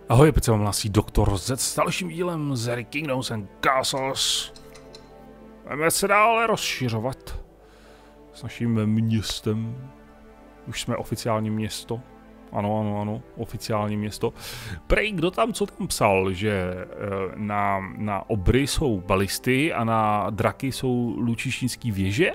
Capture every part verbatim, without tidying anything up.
Ahoj, teď se vám hlásí doktor Z s dalším dílem z hry Kingdoms and Castles. Budeme se dále rozšiřovat s naším městem. Už jsme oficiální město. Ano, ano, ano, oficiální město. Prej, kdo tam co tam psal, že na, na obry jsou balisty a na draky jsou lučišnické věže?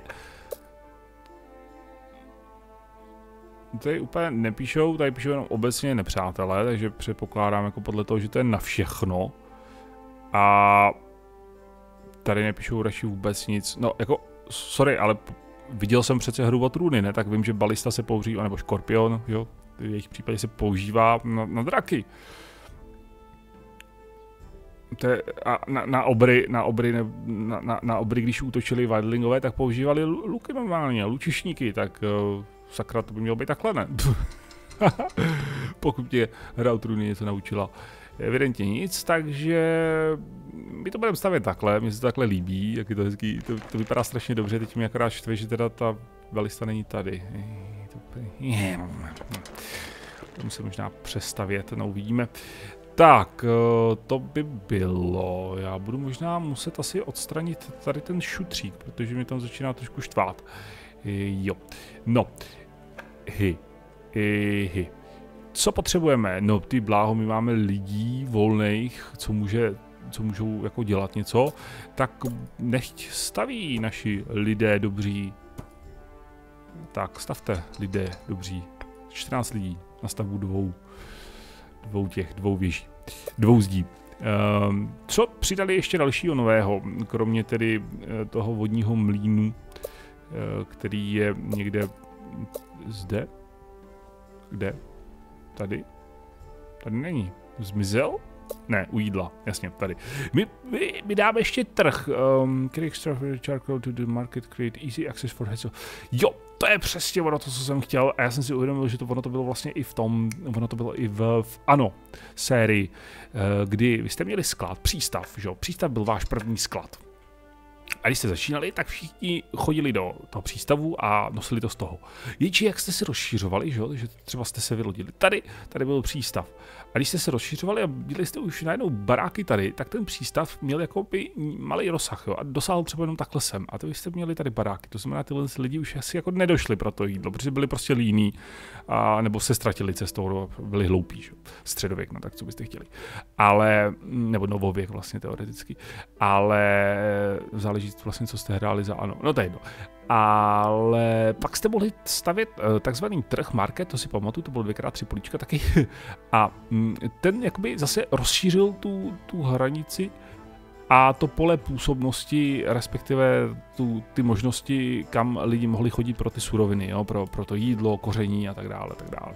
Tady úplně nepíšou, tady píšou jenom obecně nepřátelé, takže předpokládám jako podle toho, že to je na všechno. A tady nepíšou radši vůbec nic. No jako, sorry, ale viděl jsem přece hru o trůny, ne? Tak vím, že balista se používá, nebo škorpion, jo? V jejich případě se používá na, na draky. To je, a na, na obry, na obry, ne, na, na, na obry, když útočili wildlingové, tak používali luky normálně, lučišníky, tak uh, sakra, to by mělo být takhle, ne? Pokud tě hra o trůny něco naučila. Evidentně nic, takže my to budeme stavět takhle, mně se to takhle líbí, jak je to hezký, to, to vypadá strašně dobře, teď mi akorát štve, že teda ta balista není tady. To musím možná přestavět, no uvidíme. Tak, to by bylo, já budu možná muset asi odstranit tady ten šutřík, protože mě tam začíná trošku štvát. Jo, no, hy, hy. Co potřebujeme? No ty bláho, my máme lidí volných, co může, co můžou jako dělat něco, tak nechť staví naši lidé dobří. Tak stavte lidé dobří. čtrnáct lidí na stavbu dvou, dvou těch, dvou věží, dvou zdí. Ehm, co přidali ještě dalšího nového, kromě tedy toho vodního mlýnu, který je někde zde? Kde? Tady? Tady není. Zmizel? Ne, u jídla, jasně, tady. My, my, my dáme ještě trh. Um, charcoal to the market, create easy access for heads. Jo, to je přesně ono to, co jsem chtěl. A já jsem si uvědomil, že to ono to bylo vlastně i v tom, ono to bylo i v, v ano, sérii, kdy vy jste měli sklad, přístav, že jo? Přístav byl váš první sklad. A když jste začínali, tak všichni chodili do toho přístavu a nosili to z toho. Jenže jak jste se rozšiřovali, že, že třeba jste se vylodili tady, tady byl přístav. A když jste se rozšiřovali a dělali jste už najednou baráky tady, tak ten přístav měl jako by malý rozsah, jo, a dosáhl třeba jenom takhle sem. A to vy jste měli tady baráky, to znamená, tyhle lidi už asi jako nedošli pro to jídlo, protože byli prostě líní, a nebo se ztratili cestou, byli hloupí, že? Středověk, no tak co byste chtěli. Ale, nebo novověk vlastně teoreticky, ale záleží vlastně, co jste hráli za ano, no to je jedno. Ale pak jste mohli stavět uh, takzvaný trh market, to si pamatuju, to bylo dvěkrát tři políčka taky. A mm, ten jakoby zase rozšířil tu, tu hranici a to pole působnosti, respektive tu, ty možnosti, kam lidi mohli chodit pro ty suroviny, jo, pro, pro to jídlo, koření a tak dále, tak dále.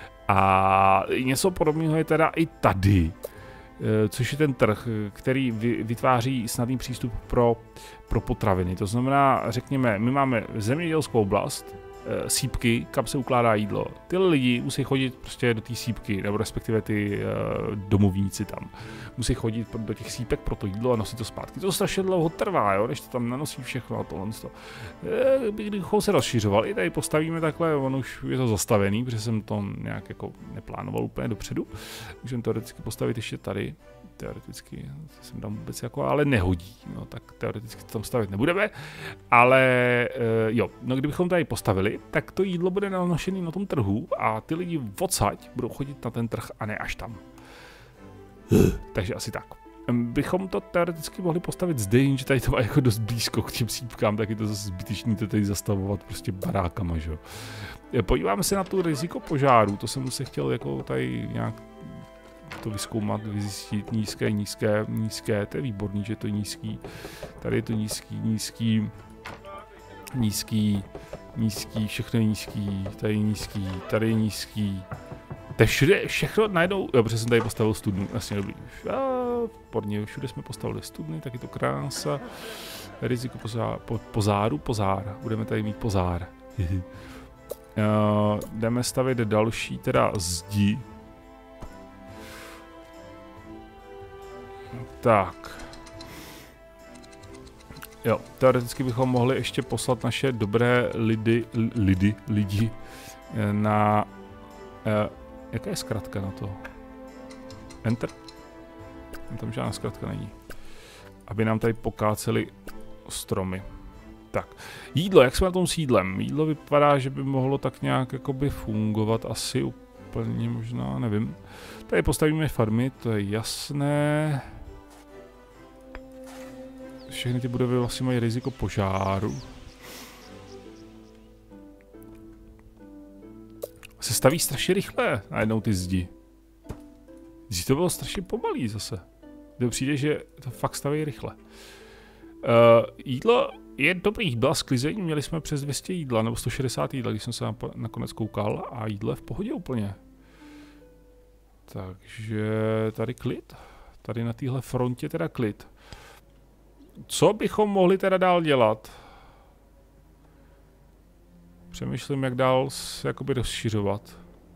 A něco podobného je teda i tady, což je ten trh, který vytváří snadný přístup pro, pro potraviny. To znamená, řekněme, my máme zemědělskou oblast, sípky, kam se ukládá jídlo. Tyhle lidi musí chodit prostě do té sípky, nebo respektive ty uh, domovníci tam. Musí chodit do těch sípek pro to jídlo a nosit to zpátky. To strašně dlouho trvá, jo, než to tam nanosí všechno a tohle. E, kdybychom se rozšiřovali, tady postavíme takhle, on už je to zastavený, protože jsem to nějak jako neplánoval úplně dopředu. Můžeme teoreticky postavit ještě tady. Teoreticky jsem tam vůbec jako, ale nehodí, no tak teoreticky to tam stavit nebudeme, ale e, jo, no kdybychom tady postavili, tak to jídlo bude nanošené na tom trhu a ty lidi odsaď budou chodit na ten trh a ne až tam. Takže asi tak. Bychom to teoreticky mohli postavit zde, jenže tady to má jako dost blízko k těm sípkám, tak je to zase zbytečný to tady zastavovat prostě barákama, že jo. Podíváme se na tu riziko požáru, to jsem se chtěl jako tady nějak to vyzkoumat, vyzjistit nízké, nízké, nízké, to je výborný, že je to nízký, tady je to nízký, nízký, nízký, nízký, všechno je nízký, tady je nízký, tady je nízký, to je všude, všechno najednou, jo, protože jsem tady postavil studnu, jasně dobrý, podně, všude jsme postavili studny, tak je to krása, riziko pozár, po, pozáru, pozár, budeme tady mít pozár, uh, jdeme stavit další teda zdi. Tak. Jo, teoreticky bychom mohli ještě poslat naše dobré lidi, lidi, lidi na... Eh, jaká je zkratka na to? Enter. Tam žádná zkratka není. Aby nám tady pokáceli stromy. Tak, jídlo, jak jsme na tom s jídlem? Jídlo vypadá, že by mohlo tak nějak jakoby fungovat, asi úplně možná, nevím. Tady postavíme farmy, to je jasné. Všechny ty budovy vlastně mají riziko požáru. Se staví strašně rychle najednou ty zdi. Zdi to bylo strašně pomalý zase. Kdo přijde, že to fakt staví rychle. Uh, jídlo je dobrý, byla sklizeň, měli jsme přes dvě stě jídla, nebo sto šedesát jídla, když jsem se nakonec koukal, a jídlo je v pohodě úplně. Takže tady klid. Tady na téhle frontě teda klid. Co bychom mohli teda dál dělat? Přemýšlím, jak dál se jakoby rozšiřovat.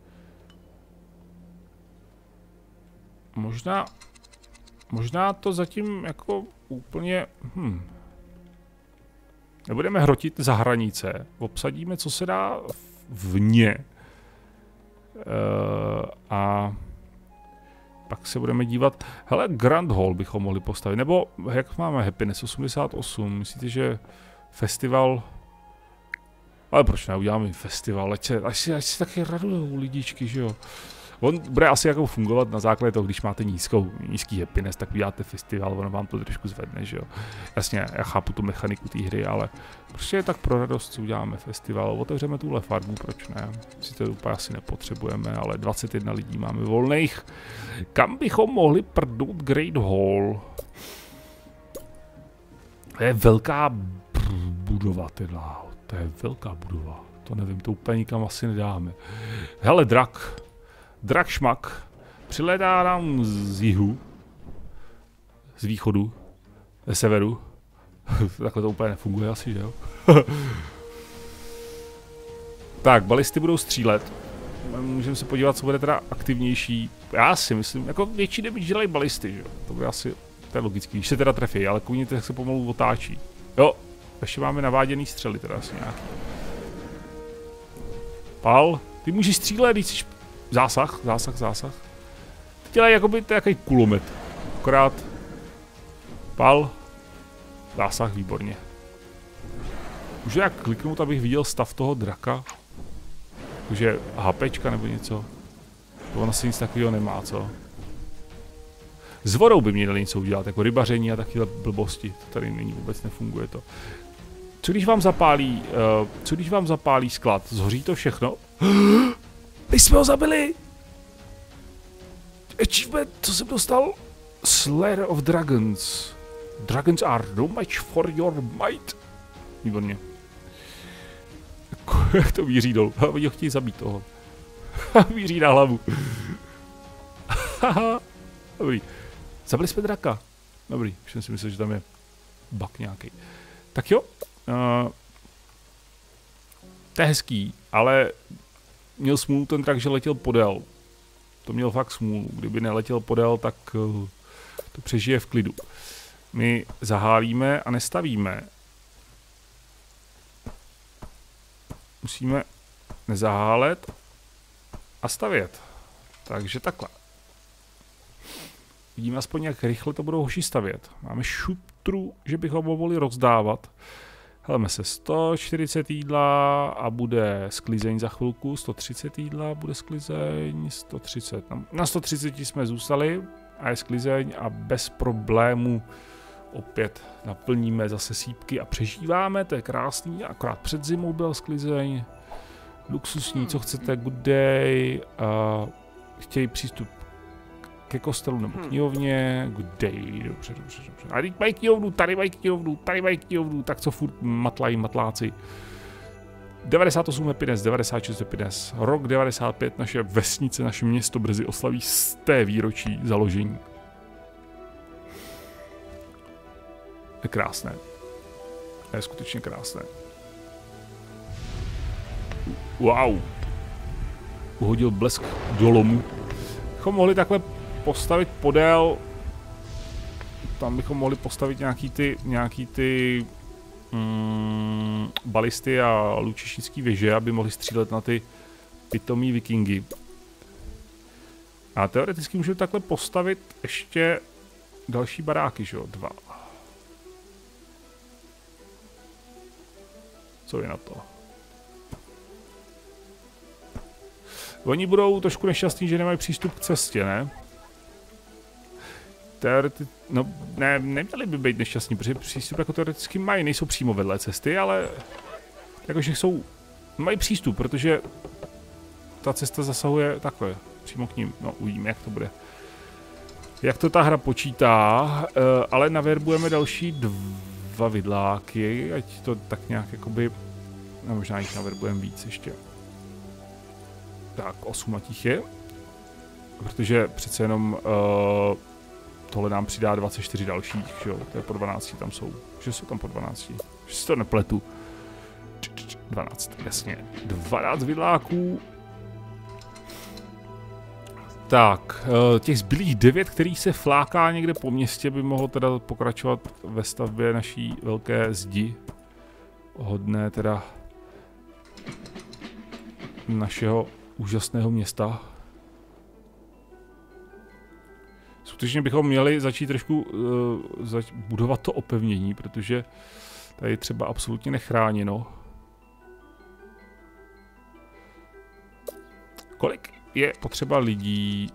Možná... Možná to zatím jako úplně... Hm. Nebudeme hrotit za hranice. Obsadíme, co se dá vně. Uh, a... Pak se budeme dívat... Hele, Grand Hall bychom mohli postavit. Nebo, jak máme Happiness osmdesát osm? Myslíte, že festival... Ale proč neuděláme festival? Ať se, ať se, ať se taky radujou lidičky, že jo? On bude asi jako fungovat na základě toho, když máte nízkou, nízký happiness, tak uděláte festival, ono vám to trošku zvedne, že jo? Jasně, já chápu tu mechaniku té hry, ale prostě tak pro radost si uděláme festival, otevřeme tuhle farmu, proč ne? Si to úplně asi nepotřebujeme, ale dvacet jedna lidí máme volných. Kam bychom mohli prdnout Great Hall? To je velká budova, teda. To je velká budova. To nevím, to úplně nikam asi nedáme. Hele, drak. Drak šmak. Přilétá nám z jihu. Z východu. Ze severu. Takhle to úplně nefunguje asi, že jo? Tak, balisty budou střílet. Můžeme se podívat, co bude teda aktivnější. Já si myslím, jako větší damage dělají balisty, že jo? To bude asi, to je logický, když se teda trefí, ale kůň se pomalu otáčí. Jo, ještě máme naváděný střely teda asi nějaký. Pal, ty můžeš střílet, když jsi... Zásah, zásah, zásah. Ty dělají jakoby takový kulomet. Akorát... Pal. Zásah, výborně. Můžu jak kliknout, abych viděl stav toho draka? Takže HPčka nebo něco? To on asi nic takového nemá, co? S vodou by měli něco udělat, jako rybaření a takové blbosti. To tady není, vůbec nefunguje to. Co když vám zapálí, uh, co když vám zapálí sklad? Zhoří to všechno? My jsme ho zabili! Achievement, co jsem dostal? Slayer of Dragons. Dragons are no match for your might. Výborně. Jak to míří dolů? Oni ho chtějí zabít toho. Míří na hlavu. Dobrý. Zabili jsme draka. Dobrý, už jsem si myslel, že tam je bug nějaký. Tak jo. Uh, to je hezký, ale měl smůlu ten drak, že letěl podél. To měl fakt smůlu. Kdyby neletěl podél, tak uh, to přežije v klidu. My zahálíme a nestavíme. Musíme nezahálet a stavět. Takže takhle. Vidíme aspoň, jak rychle to budou hoši stavět. Máme šutru, že bychom ho mohli rozdávat. Heleme se sto čtyřicet jídla a bude sklizeň za chvilku. sto třicet jídla bude sklizeň. sto třicet. Na sto třicet jsme zůstali a je sklizeň a bez problému opět naplníme zase sípky a přežíváme. To je krásný. Akorát před zimou byl sklizeň. Luxusní, co chcete, good day. Uh, chtějí přístup ke kostelu nebo knihovně, good day, dobře, dobře, dobře. A teď mají knihovnu, tady mají knihovnu, tady mají knihovnu, tak co furt matlají matláci. devadesát osm happiness, devadesát šest happiness, rok devadesát pět, naše vesnice, naše město brzy oslaví sté výročí založení. Je krásné. Je skutečně krásné. Wow. Uhodil blesk do lomu. Bychom mohli takhle postavit podél. Tam bychom mohli postavit nějaký ty, nějaký ty mm, balisty a lučišnický věže, aby mohli střílet na ty pitomý vikingy. A teoreticky můžu takhle postavit ještě další baráky, že jo? Dva. Co je na to? Oni budou trošku nešťastní, že nemají přístup k cestě, ne? Teoreti... No, ne, neměli by být nešťastní, protože přístup jako teoreticky mají, nejsou přímo vedle cesty, ale... Jakože jsou... Mají přístup, protože... Ta cesta zasahuje takhle, přímo k ním. No, uvidíme, jak to bude. Jak to ta hra počítá, uh, ale naverbujeme další dva vidláky, ať to tak nějak jakoby... No, možná jich naverbujeme víc ještě. Tak, osm těch je. Protože přece jenom uh, tohle nám přidá dvacet čtyři dalších, že jo? To je po dvanácti tam jsou. Že jsou tam po dvanácti. Že si to nepletu. dvanáct, jasně. dvanáct vidláků. Tak, uh, těch zbylých devět, který se fláká někde po městě, by mohlo teda pokračovat ve stavbě naší velké zdi. Hodné teda našeho úžasného města. Skutečně bychom měli začít trošku uh, zač budovat to opevnění, protože tady je třeba absolutně nechráněno. Kolik je potřeba lidí?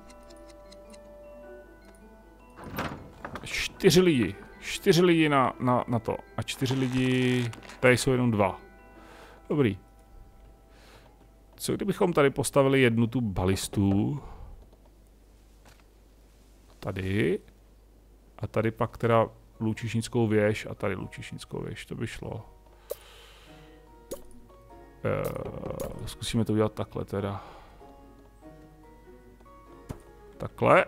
Čtyři lidi. Čtyři lidi na, na, na to. A čtyři lidi... Tady jsou jenom dva. Dobrý. Co kdybychom tady postavili jednu tu balistu? Tady. A tady pak teda lučišnickou věž a tady lučišnickou věž. To by šlo. Eee, zkusíme to udělat takhle teda. Takhle.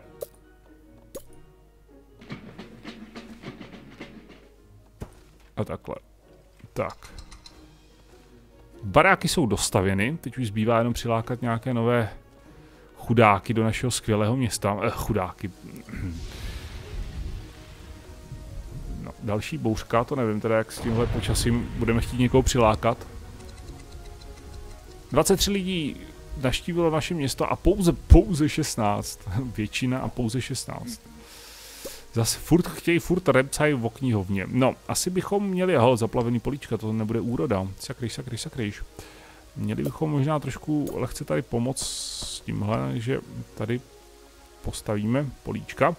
A takhle. Tak. Baráky jsou dostavěny, teď už zbývá jenom přilákat nějaké nové chudáky do našeho skvělého města. Eh, chudáky. No, další bouřka, to nevím teda, jak s tímhle počasím budeme chtít někoho přilákat. dvacet tři lidí naštívilo naše město a pouze, pouze šestnáct. Většina a pouze šestnáct. Zase furt chtějí, furt repcají v knihovně. No, asi bychom měli, aha, zaplavený políčka, to nebude úroda. Sakryš, sakryš, sakryš. Měli bychom možná trošku lehce tady pomoct s tímhle, že tady postavíme políčka.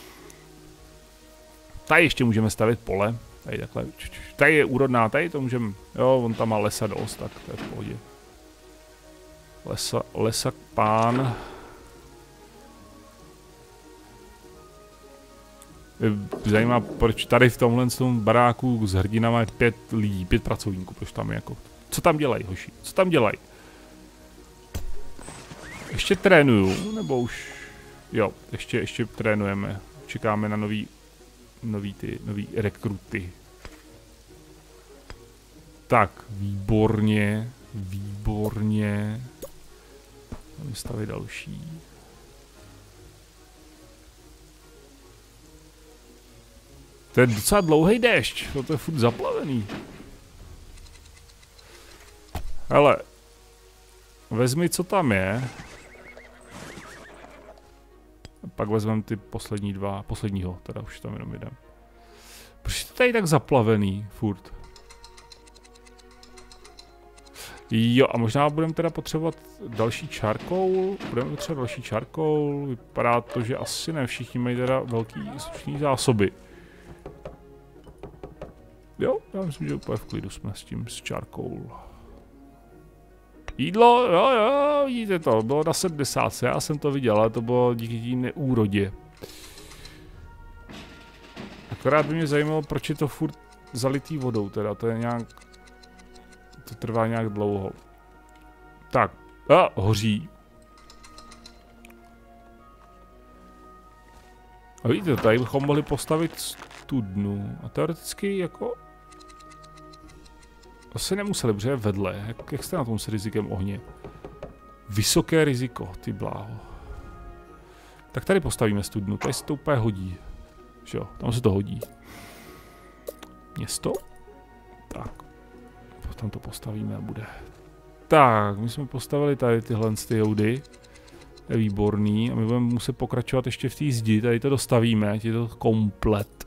Tady ještě můžeme stavit pole. Tady takhle, tady je úrodná, tady to můžeme, jo, on tam má lesa dost, tak to je v pohodě. Lesa, lesak pán. Zajímá, proč tady v tomhle tom baráku s hrdinama je pět lidí, pět pracovníků, proč tam je jako... Co tam dělají, hoši? Co tam dělají? Ještě trénuju, nebo už... Jo, ještě, ještě trénujeme. Čekáme na nový, nový ty, nový rekruty. Tak, výborně, výborně. Stavit další. To je docela dlouhý déšť, to je furt zaplavený. Hele, vezmi, co tam je. A pak vezmeme ty poslední dva, posledního, teda už tam jenom jeden. Proč je to tady tak zaplavený, furt? Jo, a možná budeme teda potřebovat další charcoal. Budeme potřebovat další charcoal. Vypadá to, že asi ne všichni mají teda velký slušný zásoby. Jo, já myslím, že úplně v klidu jsme s tím, s charcoal. Jídlo, jo, jo, vidíte to, bylo na sedmdesát, já jsem to viděl, ale to bylo díky té neúrodě. Akorát by mě zajímalo, proč je to furt zalitý vodou, teda, to je nějak, to trvá nějak dlouho. Tak, a hoří. A vidíte, tady bychom mohli postavit studnu a teoreticky jako... Asi nemuseli, protože je vedle. Jak, jak jste na tom s rizikem ohně? Vysoké riziko, ty bláho. Tak tady postavíme studnu, tady se to úplně hodí. Že jo, tam se to hodí. Město? Tak. Tam to postavíme a bude. Tak, my jsme postavili tady tyhle ty joudy. je výborný a my budeme muset pokračovat ještě v té zdi, tady to dostavíme, ať je to komplet.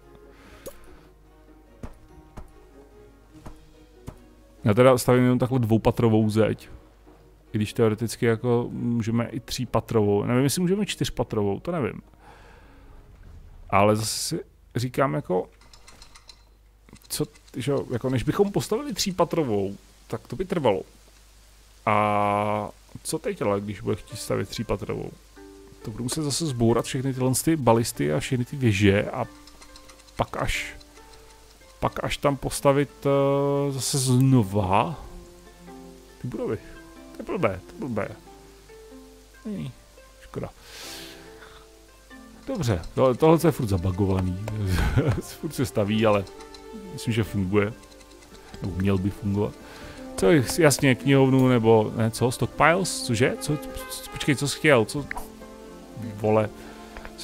Já teda stavím jenom takhle dvoupatrovou zeď. I když teoreticky jako můžeme i třípatrovou, nevím, jestli můžeme čtyřpatrovou, to nevím. Ale zase si říkám jako, co, že, jako než bychom postavili třípatrovou, tak to by trvalo. A co teď ale, když bude chtít stavit třípatrovou? To budu muset zase zbourat všechny tyhle ty balisty a všechny ty věže a pak až, pak až tam postavit uh, zase znova ty budovy. To je blbé, to je blbé. Není, škoda. Dobře, tohle, tohle je furt zabagovaný. Furt se staví, ale myslím, že funguje. Nebo měl by fungovat. Co je, jasně, knihovnu, nebo ne, co, stockpiles, cože? Co, počkej, co jsi chtěl, co? Vole. Co,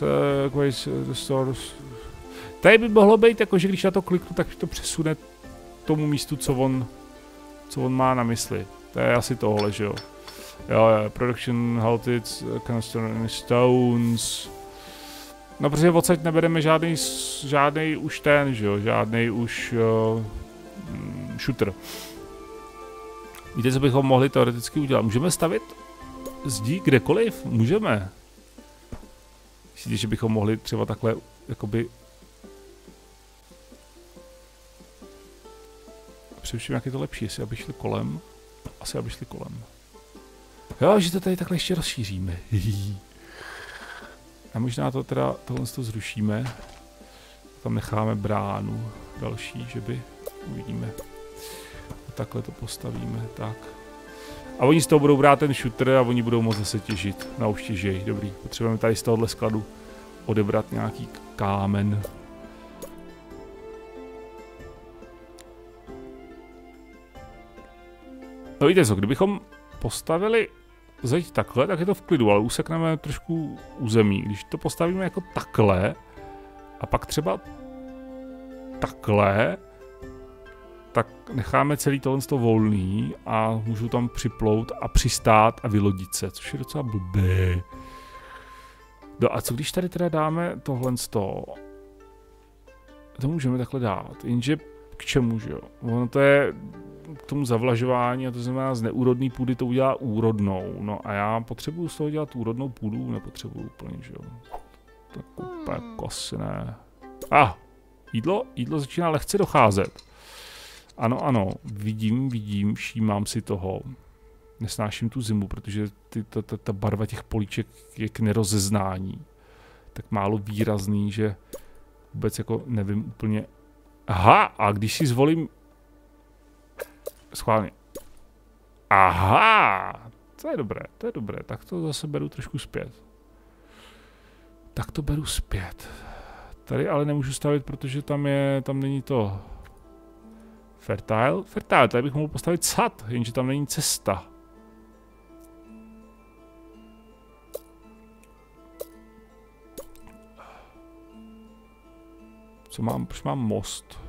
tady by mohlo být, jako, že když na to kliknu, tak to přesune tomu místu, co on, co on má na mysli. To je asi tohle, že jo. Jo, jo, production halted, stones. No, protože odsaď nebereme žádný, žádný už ten, že jo, žádný už uh, shooter. Víte, co bychom mohli teoreticky udělat? Můžeme stavit zdi kdekoliv? Můžeme. Myslíte, že bychom mohli třeba takhle, jakoby... Především, jak je to lepší, jestli aby šli kolem. Asi aby šli kolem. Jo, že to tady takhle ještě rozšíříme. A možná to teda, tohle to zrušíme. Tam necháme bránu další, že by, uvidíme. A takhle to postavíme, tak. A oni z toho budou brát ten shooter a oni budou moct zase těžit. Na už těžej, dobrý. Potřebujeme tady z tohohle skladu odebrat nějaký kámen. No víte co, kdybychom postavili zeď takhle, tak je to v klidu, ale usekneme trošku území. Když to postavíme jako takhle a pak třeba takhle, tak necháme celý tohle volný a můžu tam připlout a přistát a vylodit se, což je docela blbé. No a co když tady teda dáme tohle z toho? To můžeme takhle dát, jenže k čemu, že jo? Ono to je k tomu zavlažování a to znamená z neúrodný půdy to udělá úrodnou. No a já potřebuju z toho dělat úrodnou půdu, nepotřebuju úplně, že jo? Tak úplně kosné. A, ah, jídlo, jídlo začíná lehce docházet. Ano, ano, vidím, vidím, všímám si toho. Nesnáším tu zimu, protože ty, ta, ta, ta barva těch políček je k nerozeznání. Tak málo výrazný, že vůbec jako nevím úplně. Aha, a když si zvolím schválně. Aha, to je dobré, to je dobré, tak to zase beru trošku zpět. Tak to beru zpět. Tady ale nemůžu stavit, protože tam je, tam není to fertile. Fertile, tady bych mohl postavit sad, jenže tam není cesta. Co mám, proč mám most?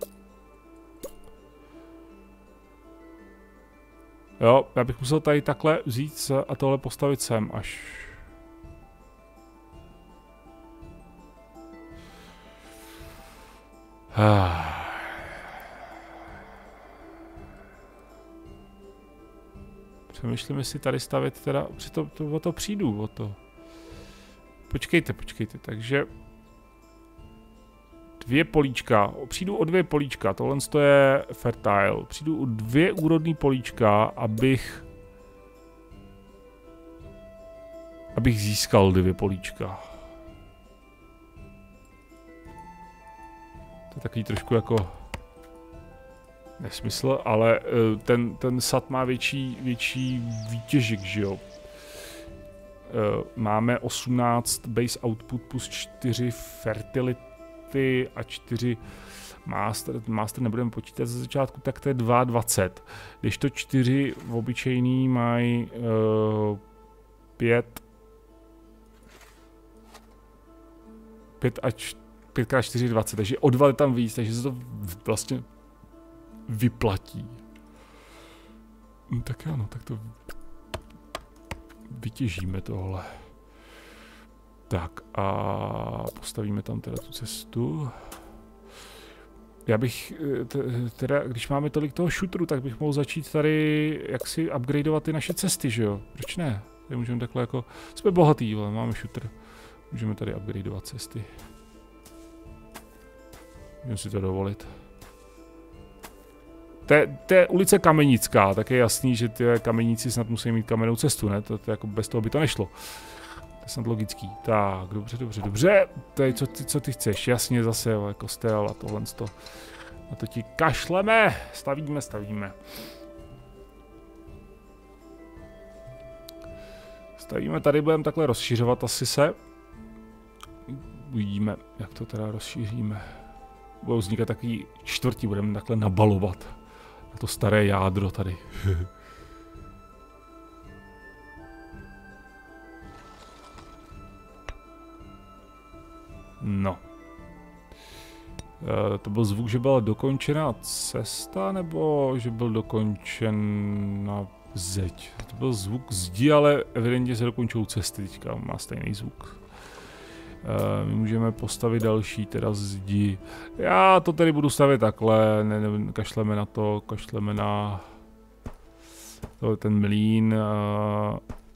Jo, já bych musel tady takhle vzít a tohle postavit sem až. Přemýšlím, jestli tady stavit teda, to, to, o to přijdu, o to. Počkejte, počkejte, takže dvě políčka, přijdu o dvě políčka, tohle je fertile, přijdu o dvě úrodný políčka, abych abych získal dvě políčka. To je takový trošku jako nesmysl, ale ten, ten sad má větší, větší výtěžek, že jo. Máme osmnáct base output plus čtyři fertility a čtyři master, master nebudeme počítat ze začátku, tak to je dvacet dva. Když to čtyři obyčejný mají uh, pět pět a pět krát čtyři dvacet, takže o dva je tam víc, takže se to vlastně vyplatí. Tak ano, tak to vytěžíme tohle. Tak a postavíme tam teda tu cestu. Já bych, teda, když máme tolik toho šutru, tak bych mohl začít tady jaksi upgradeovat ty naše cesty, že jo? Proč ne? Tady můžeme takhle jako, jsme bohatý, ale máme šutr. Můžeme tady upgradeovat cesty. Můžeme si to dovolit. To je ulice Kamenická, tak je jasný, že ty kameníci snad musí mít kamennou cestu, ne? To, to jako bez toho by to nešlo. To je snad logický. Tak, dobře, dobře, dobře. Tady, co ty, co ty chceš? Jasně, zase, jo, kostel a tohle to. A to ti kašleme. Stavíme, stavíme. Stavíme tady, budeme takhle rozšiřovat asi se. Uvidíme, jak to teda rozšíříme. Budou vznikat takový čtvrtí, budeme takhle nabalovat. Na to staré jádro tady. No. E, to byl zvuk, že byla dokončena cesta, nebo že byl dokončena zeď? To byl zvuk zdi, ale evidentně se dokončují cesty, teďka má stejný zvuk. E, my můžeme postavit další, teda zdi. Já to tady budu stavět takhle, ne, ne, kašleme na to, kašleme na to, ten mlýn. E,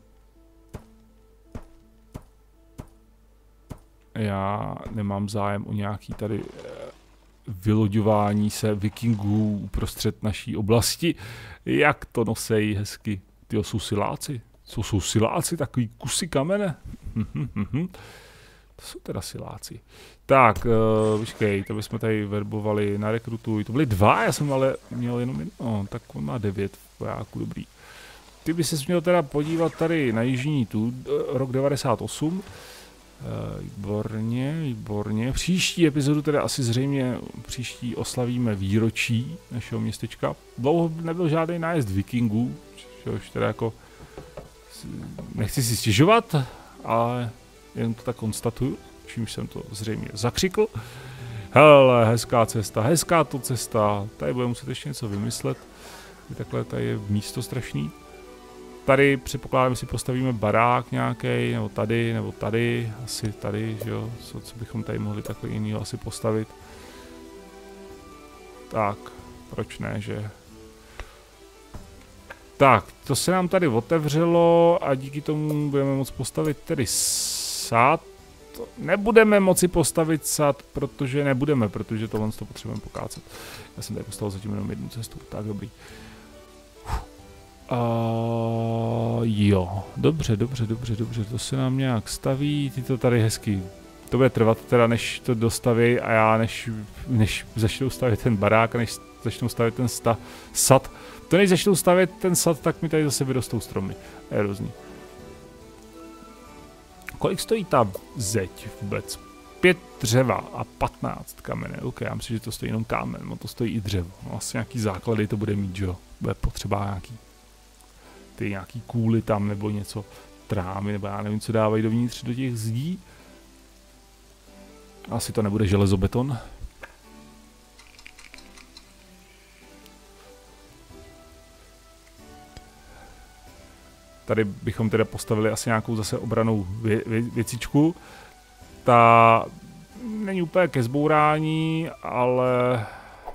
Já nemám zájem o nějaký tady vyloďování se vikingů uprostřed naší oblasti. Jak to nosejí hezky. Tyjo, jsou siláci. Co jsou siláci? Takový kusy kamene. To jsou teda siláci. Tak, uh, počkej, to bychom tady verbovali na rekrutuj. To byly dva, já jsem ale měl jenom jedno. No, tak on má devět vojáků, dobrý. Ty by ses měl teda podívat tady na jižní tu, rok devadesát osm. Uh, výborně, výborně. Příští epizodu teda asi zřejmě příští oslavíme výročí našeho městečka. Dlouho nebyl žádný nájezd vikingů, což teda jako nechci si stěžovat, ale jen to tak konstatuju, čímž jsem to zřejmě zakřikl. Hele, hezká cesta, hezká to cesta, tady budeme muset ještě něco vymyslet. Takhle tady je místo strašný. Tady předpokládám, si postavíme barák nějaký, nebo tady, nebo tady, asi tady, že jo, co, co bychom tady mohli takhle jinýho asi postavit. Tak, proč ne, že? Tak, to se nám tady otevřelo a díky tomu budeme moct postavit tedy sad. Nebudeme moci postavit sad, protože nebudeme, protože tohle to potřebujeme pokácet. Já jsem tady postavil zatím jenom jednu cestu, tak dobrý. Uh, jo, dobře, dobře, dobře, dobře, to se nám nějak staví, ty to tady hezky, to bude trvat teda, než to dostaví a já než, než začnu stavět ten barák a než začnu stavět ten sta, sad, to než začnu stavět ten sad, tak mi tady zase vyrostou stromy, je hrozný. Kolik stojí ta zeď vůbec? Pět dřeva a patnáct kamene, ok, já myslím, že to stojí jenom kámen, no to stojí i dřevo, no asi nějaký základy to bude mít, že jo, bude potřeba nějaký ty nějaký kůly tam, nebo něco, trámy, nebo já nevím, co dávají dovnitř do těch zdí. Asi to nebude železobeton. Tady bychom teda postavili asi nějakou zase obranou vě, vě, věcičku. Ta není úplně ke zbourání, ale...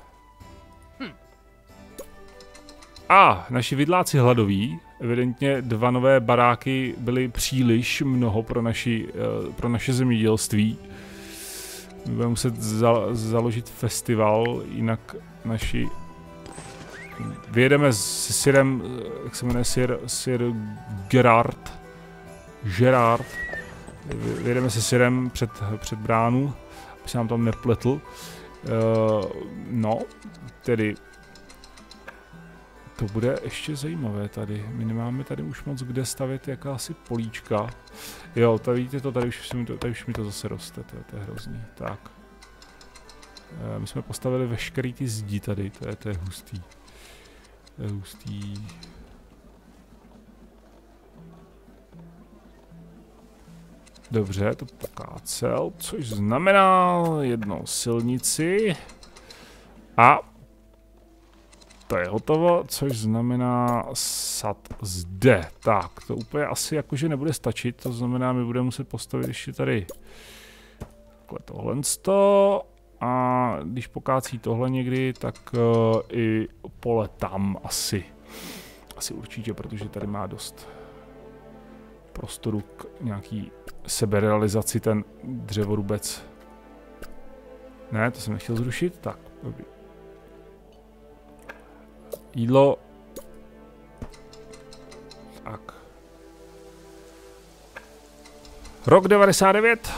A naši vidláci hladoví, evidentně dva nové baráky byly příliš mnoho pro, naši, pro naše zemědělství. My budeme muset za, založit festival, jinak naši... Vyjedeme s syrem, jak se jmenuje Sir, Sir Gerard. Gerard. Vyjedeme se syrem před, před bránu, aby se nám tam nepletl. Uh, no, tedy... To bude ještě zajímavé tady. My nemáme tady už moc kde stavět jakási políčka. Jo, tady vidíte to, tady už mi to, tady už mi to zase roste, to je, to je hrozný. Tak. E, my jsme postavili veškerý ty zdi tady, to je, to je hustý. To je hustý. Dobře, to pokácel, což znamená jednou silnici. A To je hotovo, což znamená sad zde. Tak, to úplně asi jakože nebude stačit, to znamená, my budeme muset postavit ještě tady takhle tohle sto. A když pokácí tohle někdy, tak uh, i pole tam asi. Asi určitě, protože tady má dost prostoru k nějaký seberealizaci ten dřevorubec. Ne, to jsem nechtěl zrušit. Tak, dobrý. Jídlo. Tak. Rok devadesát devět.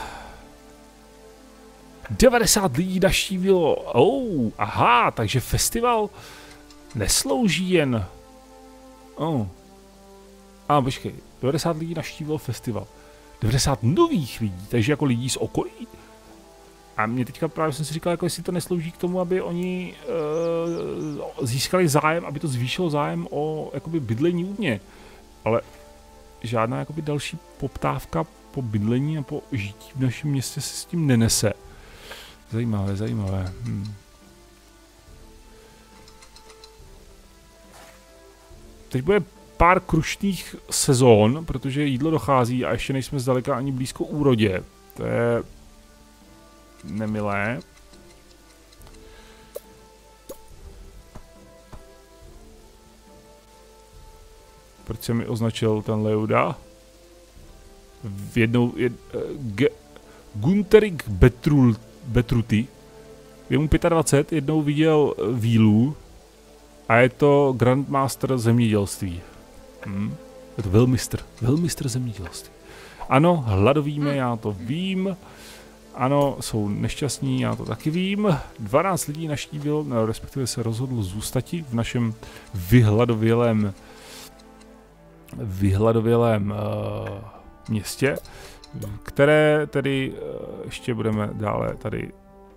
devadesát lidí navštívilo. Oh, aha, takže festival neslouží jen. Oh. A ah, počkej, devadesát lidí navštívilo festival. devadesát nových lidí, takže jako lidí z okolí. A mě teďka právě jsem si říkal, jako jestli to neslouží k tomu, aby oni uh, získali zájem, aby to zvýšilo zájem o jakoby bydlení u mě. Ale žádná jakoby další poptávka po bydlení a po žití v našem městě se s tím nenese. Zajímavé, zajímavé. Hm. Teď bude pár krušných sezón, protože jídlo dochází a ještě nejsme zdaleka ani blízko úrodě. To je nemilé. Proč se mi označil ten Leuda? V jednou... Jed, uh, Gunterik Betrul, Betruty. Je mu dvacet pět, jednou viděl vílu a je to Grandmaster zemědělství. Hm? Je to velmistr. Velmistr zemědělství. Ano, hladovíme, já to vím. Ano, jsou nešťastní, já to taky vím. dvanáct lidí navštívilo, no, respektive se rozhodlo zůstati v našem vyhladovělém vyhladovělém uh, městě, které tedy uh, ještě budeme dále tady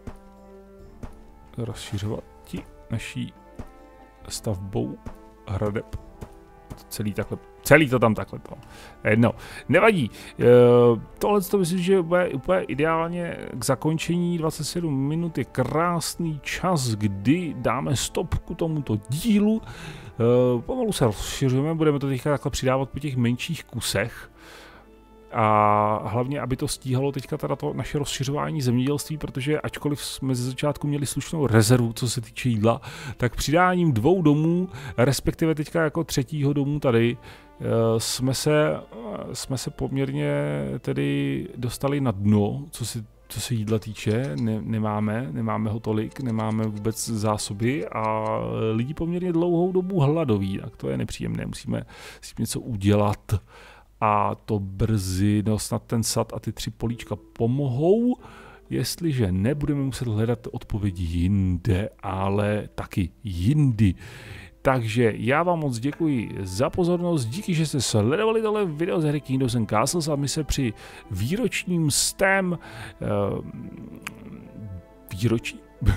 rozšiřovat naší stavbou hradeb. Celý takhle, celý to tam takhle to. Jedno. Nevadí. E, tohle to myslím, že bude úplně ideálně k zakončení. dvacet sedm minut je krásný čas, kdy dáme stopku tomuto dílu. E, pomalu se rozšiřujeme, budeme to teďka takhle přidávat po těch menších kusech. A hlavně, aby to stíhalo teďka teda to naše rozšiřování zemědělství, protože ačkoliv jsme ze začátku měli slušnou rezervu, co se týče jídla, tak přidáním dvou domů, respektive teďka jako třetího domu tady, jsme se, jsme se poměrně tedy dostali na dno, co se, co se jídla týče. Ne, nemáme, nemáme ho tolik, nemáme vůbec zásoby a lidi poměrně dlouhou dobu hladoví, tak to je nepříjemné, musíme s tím něco udělat. A to brzy, no snad ten sad a ty tři políčka pomohou, jestliže nebudeme muset hledat odpovědi jinde, ale taky jindy. Takže já vám moc děkuji za pozornost, díky, že jste sledovali tohle video z hry Kingdoms and Castles a my se při výročním stém uh, výročí uh,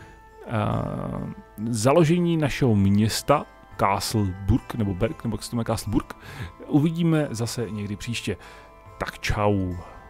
založení našeho města Castleburg, nebo Berg, nebo jak se to jmenuje, Castleburg, uvidíme zase někdy příště. Tak čau.